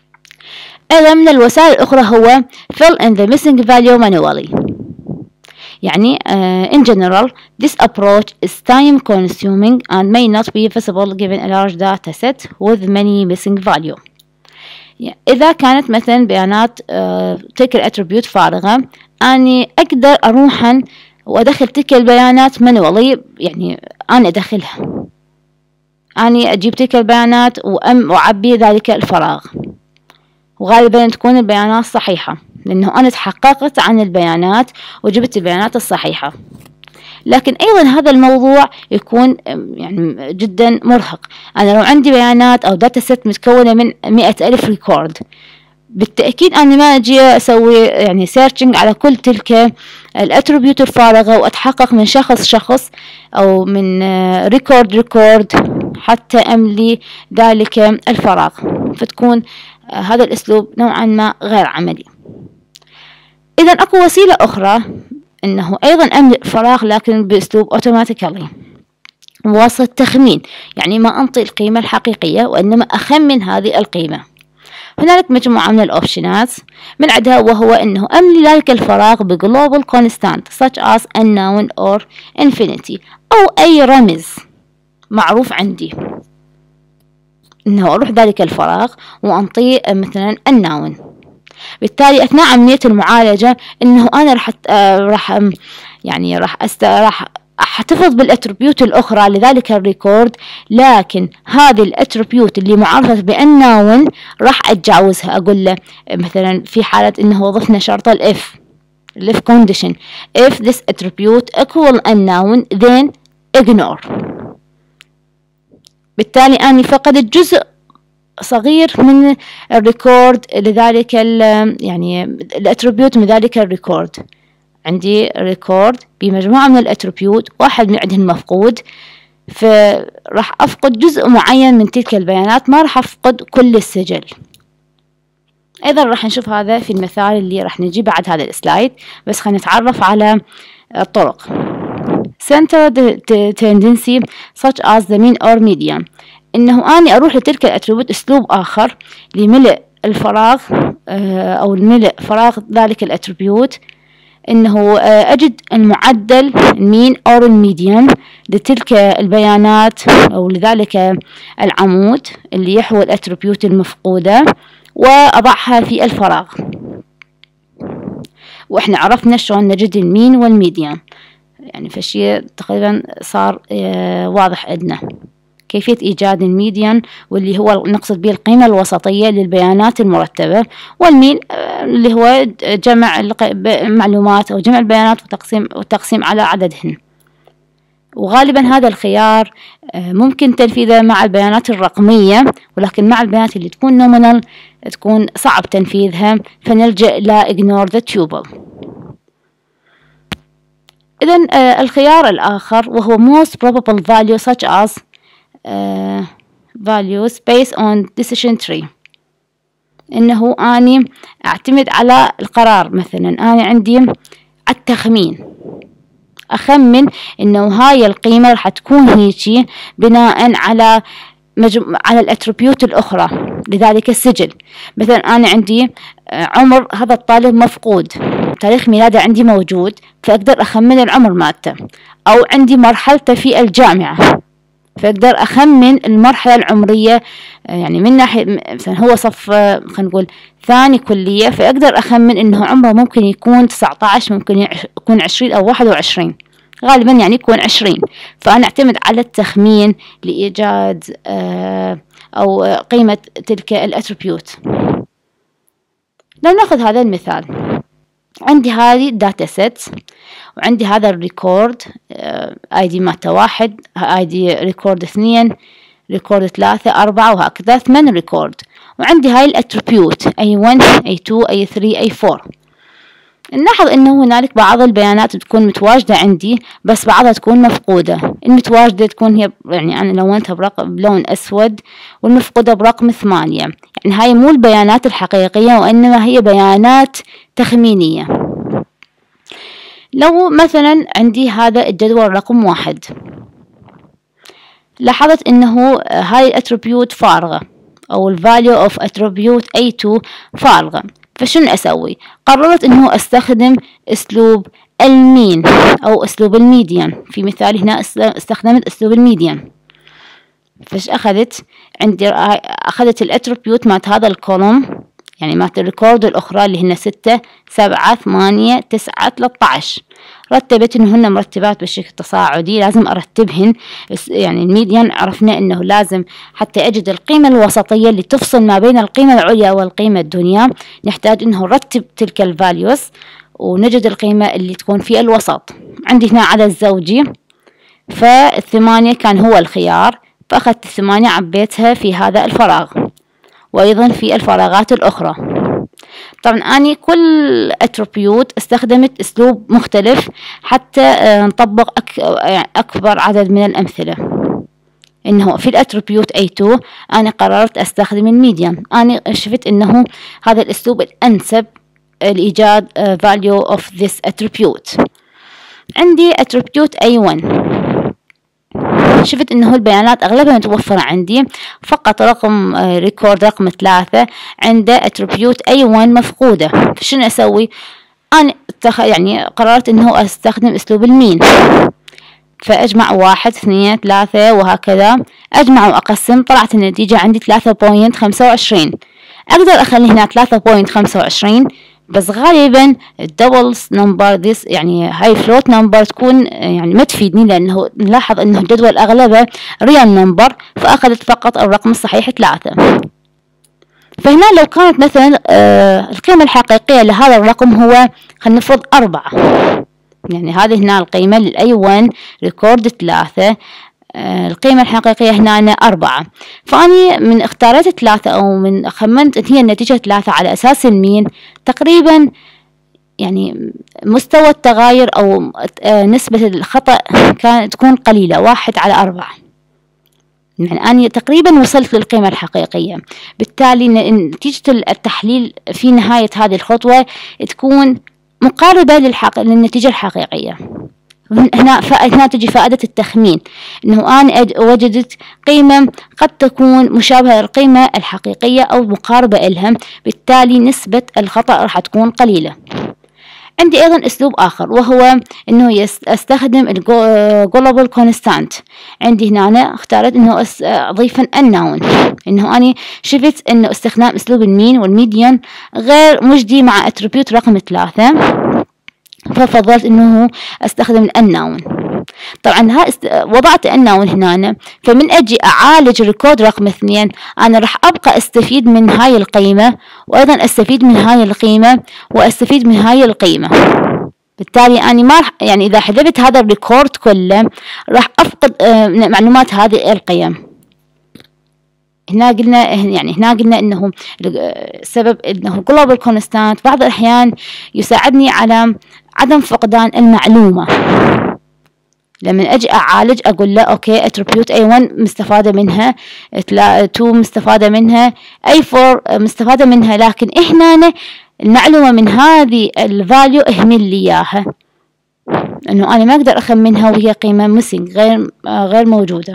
أيضا من الوسائل الأخرى هو fill in the missing value manually. يعني uh, in general this approach is time consuming and may not be feasible given a large data set with many missing value. يعني إذا كانت مثلا بيانات uh, تلك الاتريبيوت فارغة، أني أقدر أروحا وأدخل تلك البيانات manually، يعني أنا أدخلها، أني أجيب تلك البيانات وأم وأعبي ذلك الفراغ، وغالبا تكون البيانات صحيحة لأنه أنا تحققت عن البيانات وجبت البيانات الصحيحة. لكن أيضا هذا الموضوع يكون يعني جدا مرهق. أنا لو عندي بيانات أو داتا سيت متكونة من مئة ألف ريكورد، بالتأكيد أنا ما أجي أسوي يعني سيرشنج على كل تلك الأتريبيوت الفارغة وأتحقق من شخص شخص أو من ريكورد ريكورد حتى أملي ذلك الفراغ، فتكون هذا الأسلوب نوعا ما غير عملي. إذا أكو وسيلة أخرى إنه أيضا أملئ فراغ لكن بأسلوب أوتوماتيكالي بواسطة تخمين، يعني ما أنطي القيمة الحقيقية وإنما أخمن هذه القيمة. هنالك مجموعة من الأوبشنات من عدها، وهو إنه أملي ذلك الفراغ بglobal constant such as unknown or infinity، أو أي رمز معروف عندي، إنه أروح ذلك الفراغ وأنطيه مثلا unknown. بالتالي أثناء عملية المعالجة إنه أنا راح راح يعني راح أست راح أحتفظ بالأتريبيوت الأخرى لذلك الريكورد، لكن هذه الأتريبيوت اللي معرفة بأناون راح أتجاوزها. أقول له مثلا في حالة إنه ضفنا شرط الإف الإف condition if this attribute equal unknown then ignore. بالتالي أنا فقدت جزء صغير من الريكورد لذلك يعني الأتريبيوت من ذلك الريكورد. عندي ريكورد بمجموعة من الأتريبيوت، واحد من عندهم مفقود، فراح أفقد جزء معين من تلك البيانات، ما راح أفقد كل السجل. أيضا راح نشوف هذا في المثال اللي راح نجي بعد هذا السلايد، بس خلينا نتعرف على الطرق. Centered tendency such as the mean or median، إنه أنا أروح لتلك الأتريبيوت أسلوب آخر لملء الفراغ أو الملء فراغ ذلك الأتريبيوت، إنه أجد المعدل المين أو الميديان لتلك البيانات أو لذلك العمود اللي يحوي الأتريبيوت المفقودة وأضعها في الفراغ. وإحنا عرفنا شلون نجد المين والميديان، يعني فالشيء تقريبا صار واضح عندنا كيفية إيجاد الميديان، واللي هو نقصد به القيمة الوسطية للبيانات المرتبة، والمين اللي هو جمع المعلومات أو جمع البيانات وتقسيم والتقسيم على عددهن. وغالبا هذا الخيار ممكن تنفيذه مع البيانات الرقمية، ولكن مع البيانات اللي تكون نومينال تكون صعب تنفيذها، فنلجأ إلى ignore the tuple. إذن الخيار الآخر وهو most probable value such as Uh, values based on decision tree، إنه أني أعتمد على القرار. مثلا أنا عندي التخمين، أخمن إنه هاي القيمة راح تكون هيجي بناء على مجم... على الأتريبيوت الأخرى لذلك السجل. مثلا أنا عندي عمر هذا الطالب مفقود، تاريخ ميلاده عندي موجود، فأقدر أخمن العمر مالته. أو عندي مرحلته في الجامعة، فأقدر أخمن المرحلة العمرية، يعني من ناحية مثلا هو صف خلينا نقول ثاني كلية، فأقدر أخمن إنه عمره ممكن يكون تسعة عشر، ممكن يكون عشرين أو واحد وعشرين، غالبا يعني يكون عشرين. فأنا أعتمد على التخمين لإيجاد أو قيمة تلك الأتريبيوت. لو نأخذ هذا المثال، عندي هذه الداتا سيت وعندي هذا الريكورد اي دي ماتا واحد، اي دي ريكورد اثنين، ريكورد ثلاثة، أربعة، وهكذا ثمان ريكورد. وعندي هاي الاتريبيوت اي واحد اي اثنين اي ثلاثة اي أربعة. نلاحظ انه هنالك بعض البيانات تكون متواجدة عندي بس بعضها تكون مفقودة. المتواجدة تكون هي يعني انا لونتها برقم بلون اسود، والمفقودة برقم ثمانية. يعني هاي مو البيانات الحقيقية وانما هي بيانات تخمينية. لو مثلا عندي هذا الجدول رقم واحد، لاحظت انه هاي الاتريبيوت فارغة او الفاليو اوف اتريبيوت اي اثنين فارغة، فشنو أسوي؟ قررت إنه أستخدم أسلوب المين أو أسلوب الميديان. في مثال هنا استخدمت أسلوب الميديان. فش أخذت؟ عندي أخذت الأتربيوت مات هذا الكولوم، يعني مات الريكورد الأخرى اللي هن ستة سبعة ثمانية تسعة ثلاثة عشر، رتبت إنهن مرتبات بالشكل التصاعدي، لازم أرتبهن. يعني الميديان عرفنا إنه لازم حتى أجد القيمة الوسطية اللي تفصل ما بين القيمة العليا والقيمة الدنيا، نحتاج إنه نرتب تلك الفاليوز ونجد القيمة اللي تكون في الوسط. عندي هنا عدد زوجي، فالثمانية كان هو الخيار، فأخذت الثمانية عبيتها في هذا الفراغ، وأيضا في الفراغات الأخرى. طبعا أني كل أتربيوت استخدمت أسلوب مختلف حتى نطبق أك... أكبر عدد من الأمثلة. إنه في الأتربيوت إيه تو أنا قررت أستخدم الميديان، أنا شفت إنه هذا الأسلوب الأنسب لإيجاد value of this attribute. عندي attribute إيه ون، شفت إنه البيانات أغلبها متوفرة عندي، فقط رقم ريكورد رقم ثلاثة عنده attribute إيه ون مفقودة. فشنو أسوي؟ أنا يعني قررت إنه أستخدم أسلوب المين، فأجمع واحد اثنين ثلاثة وهكذا، أجمع وأقسم، طلعت النتيجة عندي ثلاثة فاصلة خمسة وعشرين. أقدر أخلي هنا ثلاثة فاصلة خمسة وعشرين، بس غالبا الدبلز نمبر ذيس يعني هاي فلوت نمبر تكون يعني ما تفيدني، لأنه نلاحظ أنه الجدول أغلبه ريال نمبر، فأخذت فقط الرقم الصحيح ثلاثة. فهنا لو كانت مثلا آه القيمة الحقيقية لهذا الرقم هو خلينا نفرض أربعة، يعني هذه هنا القيمة للأي ون ريكورد ثلاثة، آه القيمة الحقيقية هنا أربعة، فأني من اختارت ثلاثة أو من خمنت هي النتيجة ثلاثة على أساس المين، تقريبا يعني مستوى التغاير أو آه نسبة الخطأ كانت تكون قليلة، واحد على أربعة، يعني أنا تقريبا وصلت للقيمة الحقيقية. بالتالي نتيجة التحليل في نهاية هذه الخطوة تكون مقاربة للحق... للنتيجة الحقيقية. هنا ف... هنا تجي فائدة التخمين، إنه أنا وجدت قيمة قد تكون مشابهة للقيمة الحقيقية أو مقاربة إلها، بالتالي نسبة الخطأ راح تكون قليلة. عندي أيضا أسلوب آخر، وهو إنه أستخدم الجلوبال كونستانت. عندي هنا أنا اختارت إنه أضيف النون، إنه أنا شفت إنه استخدام أسلوب المين والميديان غير مجدي مع أتربيوت رقم ثلاثة، ففضلت إنه أستخدم النون. طبعا ها است... وضعت النون هنا، فمن أجي أعالج الريكورد رقم اثنين أنا راح أبقى أستفيد من هاي القيمة، وأيضا أستفيد من هاي القيمة، وأستفيد من هاي القيمة. بالتالي أنا ما رح يعني إذا حذفت هذا الريكورد كله راح أفقد معلومات هذه القيم. هنا قلنا يعني هنا قلنا إنه السبب إنه global constant بعض الأحيان يساعدني على عدم فقدان المعلومة. لما أجي أعالج أقول له أوكي attribute إيه ون مستفادة منها، تو مستفادة منها، إيه فور مستفادة منها، لكن إحنا المعلومة من هذه الفاليو اهمل لي إياها، إنه أنا ما أقدر أخمنها وهي قيمة missing غير غير موجودة.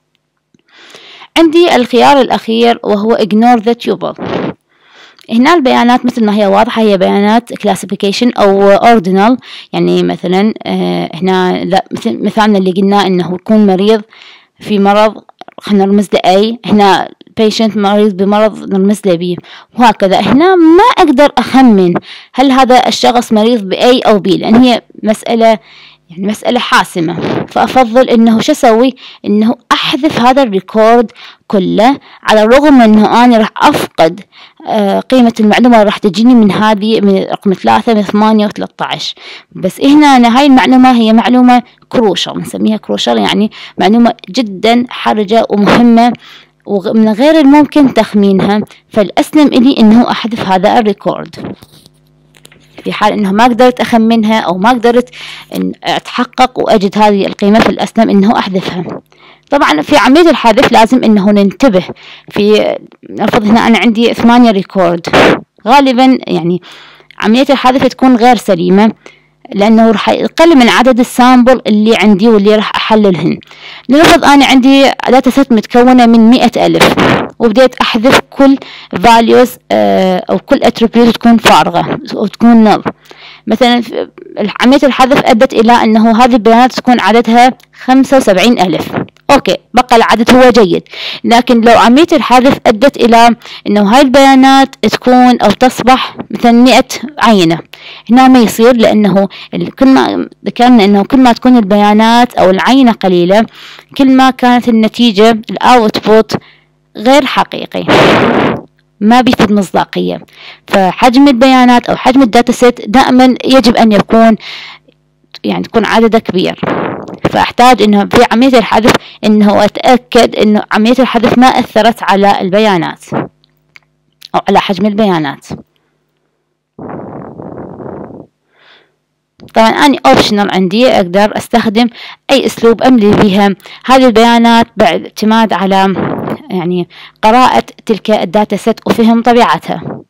عندي الخيار الأخير وهو ignore the tuple. هنا البيانات مثل ما هي واضحة، هي بيانات classification أو ordinal، يعني مثلا هنا لا مثل مثالنا اللي قلنا إنه يكون مريض في مرض خلينا نرمز له A، هنا patient مريض بمرض نرمز له B، وهكذا. هنا ما أقدر أخمن هل هذا الشخص مريض ب A أو B، لأن هي مسألة يعني مسألة حاسمة، فأفضل إنه شو أسوي؟ إنه أحذف هذا الريكورد كله، على الرغم من إنه أنا راح أفقد آه قيمة المعلومة راح تجيني من هذه من رقم ثلاثة من ثمانية وثلاثة عشر، بس هنا أنا هاي المعلومة هي معلومة كروشال، نسميها كروشال، يعني معلومة جدا حرجة ومهمة ومن غير الممكن تخمينها، فالأسلم إلي إنه أحذف هذا الريكورد. في حال إنه ما قدرت أخمنها أو ما قدرت إن أتحقق وأجد هذه القيمة، في الأسلم إنه أحذفها. طبعا في عملية الحذف لازم إنه ننتبه. في نفرض هنا أنا عندي ثمانية ريكورد، غالبا يعني عملية الحذف تكون غير سليمة، لأنه راح يقل من عدد السامبل اللي عندي واللي راح أحللهن. نفرض أنا عندي داتا سيت متكونة من مئة ألف وبديت أحذف كل values أو كل attribute تكون فارغة أو تكون null. مثلا عملية الحذف أدت إلى أنه هذه البيانات تكون عددها خمسة وسبعين ألف. أوكي، بقى العدد هو جيد. لكن لو عملية الحذف أدت إلى أنه هاي البيانات تكون أو تصبح مثلا مئة عينة، هنا ما يصير، لأنه كل ما ذكرنا أنه كل ما تكون البيانات أو العينة قليلة كل ما كانت النتيجة الأوتبوت غير حقيقي، ما بيفيد مصداقية. فحجم البيانات أو حجم الداتا سيت دائما يجب أن يكون يعني تكون عدده كبير. فأحتاج إنه في عملية الحذف إنه أتأكد إنه عملية الحذف ما أثرت على البيانات أو على حجم البيانات. طبعا أنا أوبشنال عندي أقدر أستخدم أي أسلوب أملي بها هذه البيانات باعتماد على يعني قراءة تلك الداتا سيت وفهم طبيعتها.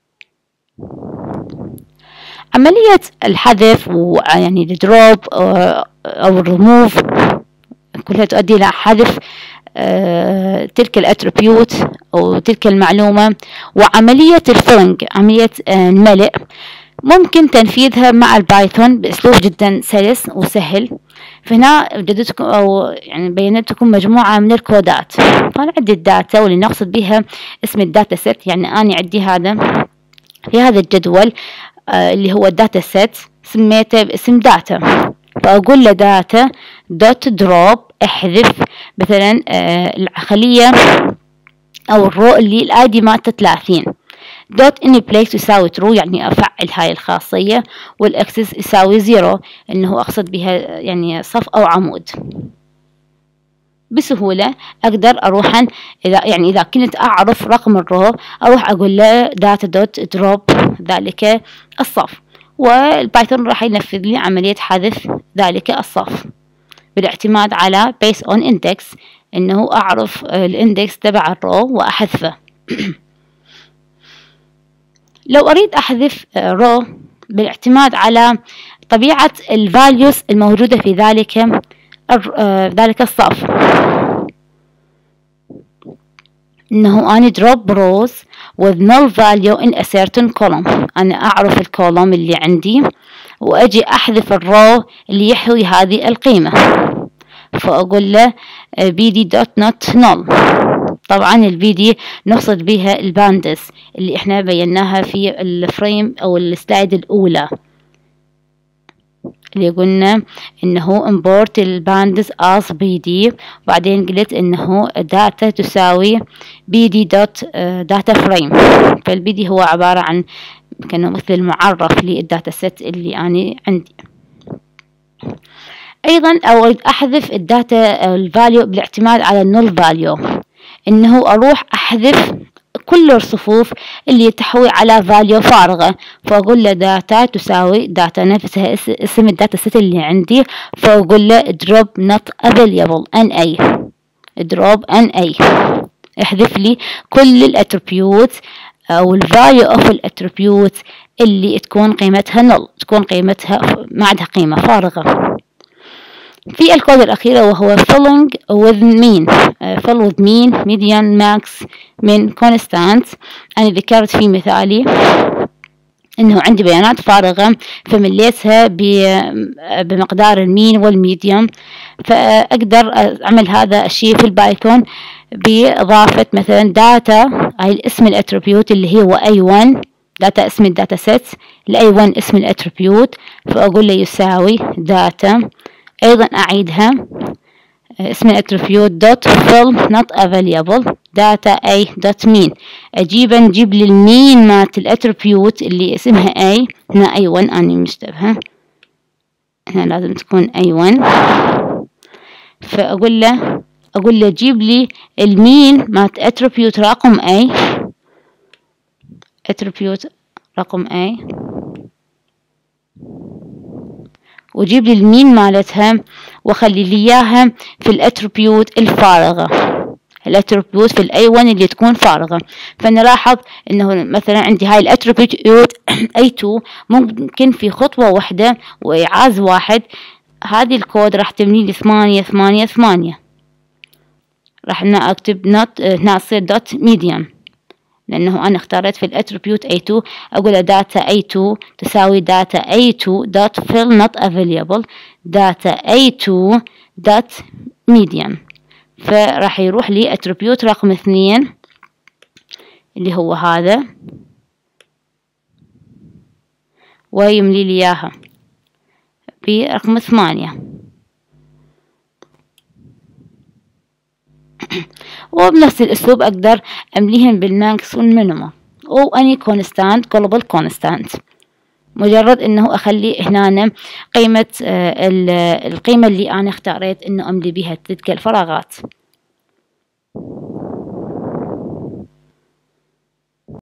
عملية الحذف ويعني الدروب أو الريموف كلها تؤدي إلى حذف تلك الاتريبيوت أو تلك المعلومة. وعملية الفيلنج، عملية الملء، ممكن تنفيذها مع البايثون بأسلوب جدا سلس وسهل. فهنا وجدتكم أو يعني بينتكم مجموعة من الكودات. فأنا عندي الداتا واللي نقصد بها اسم الداتا سيت، يعني أنا عندي هذا في هذا الجدول آه اللي هو الداتا سيت سميته باسم داتا. فأقول له داتا دوت دروب احذف مثلا آه الخلية أو الرو اللي الآي دي مالته ثلاثين. دوت اني بليس يساوي ترو يعني افعل هاي الخاصية، والاكسس يساوي زيرو انه اقصد بها يعني صف او عمود. بسهولة اقدر اروح اذا يعني اذا كنت اعرف رقم الرو اروح اقول له داتا دوت دروب ذلك الصف، والبايثون راح ينفذ لي عملية حذف ذلك الصف بالاعتماد على based on index، انه اعرف الاندكس تبع الرو واحذفه. لو أريد أحذف رو بالاعتماد على طبيعة الفاليوز الموجودة في ذلك ذلك الصف، إنه أنا drop rows with null value in a certain column. أنا أعرف الكولوم اللي عندي وأجي أحذف الرو اللي يحوي هذه القيمة، فأقول له bd dot not null. طبعا البي دي نقصد بها الباندز اللي احنا بيناها في الفريم او السلايد الاولى اللي قلنا انه import الباندز as bd، وبعدين قلت انه داتا تساوي bd dot data frame. فالبي دي هو عبارة عن كأنه مثل المعرف للداتا سيت اللي أنا عندي. أيضا أريد أحذف الداتا الفاليو بالاعتماد على النول فاليو، إنه أروح أحذف كل الصفوف اللي تحوي على فاليو فارغة، فأقول له داتا تساوي داتا نفسها اسم الداتا سيت اللي عندي، فأقول له drop not available ان اي drop ان اي احذف لي كل الاتريبيوت أو الفاليو اوف الاتريبيوت اللي تكون قيمتها نل، تكون قيمتها ما عندها قيمة فارغة. في الكود الأخيرة وهو filling with mean fill with mean median max min constant. أنا ذكرت في مثالي إنه عندي بيانات فارغة فمليتها بمقدار المين والميديان، فأقدر أعمل هذا الشيء في البايثون بإضافة مثلا داتا هاي اسم الاتريبيوت اللي هو إيه وان، داتا اسم الداتا سيت ل إيه وان اسم الاتريبيوت، فأقول له يساوي داتا أيضا أعيدها اسم الاتريبيوت دوت fill not available data a dot mean. أجيب نجيب لي المين مات الاتريبيوت اللي اسمها a، هنا إيه وان أنا مشتبهة، هنا لازم تكون إيه وان، فأقول له أقول له جيب لي المين مات اتريبيوت رقم a، اتريبيوت رقم a، وجيب لي المين مالتها وخلي لي اياها في الاتريبيوت الفارغة. الاتربيوت في الاي واحد اللي تكون فارغة. فنلاحظ انه مثلا عندي هاي الاتربيوت اي تو ممكن في خطوة واحدة وايعاز واحد هذه الكود راح تبني لي ثمانية ثمانية ثمانية. راح هنا اكتب نوت هنا تصير دوت ميديان لانه انا اختاريت في الاتربيوت اي تو اقول داتا اي تو تساوي داتا اي تو دوت fill not available داتا اي تو دوت ميديان. فراح يروح لي اتربيوت رقم اثنين اللي هو هذا ويملي لي اياها برقم ثمانية. وبنفس الاسلوب اقدر امليهم بالماكس والمينيموم او اني كونستانت global كونستانت. مجرد انه اخلي هنا قيمة القيمة اللي انا اختاريت انه املي بها تلك الفراغات.